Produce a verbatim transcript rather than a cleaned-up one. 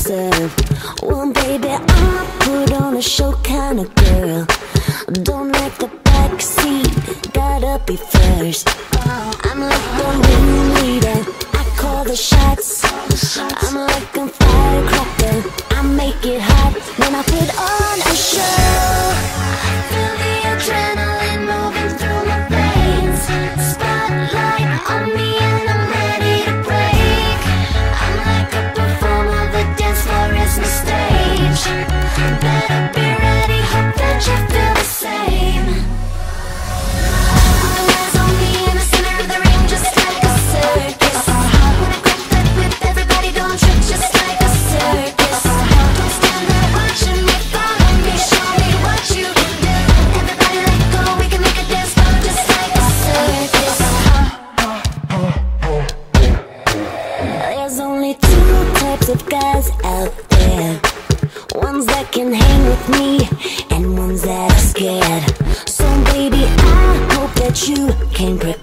observe. Well, baby, I'm a put on a show kind of girl. Don't like the back seat, gotta be first. I'm like the ringleader, I call the shots. I'm like a firecracker, I make it hot when I put on a show. I feel the adrenaline moving through my veins. Spotlight on me and I'm ready to break. I'm like a performer, the dance floor is my stage. Better be ready, hope that you feel the same. All eyes on me in the center of the ring, just like a circus. When I grip that whip, everybody don't trip, just like a circus. Don't stand there watching me, follow me, show me what you can do. Everybody let go, we can make a dance floor just like a circus. There's only two types of guys out there. Ones that can hang with me and ones that are scared. So baby, I hope that you came prepared.